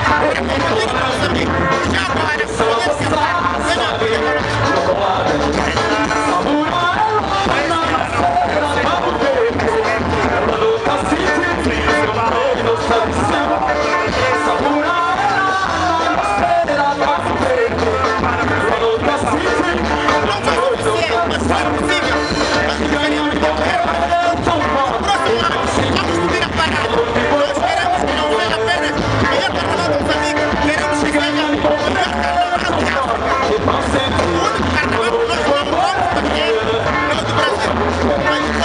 O único carnaval que nós vamos, porque é o do Brasil.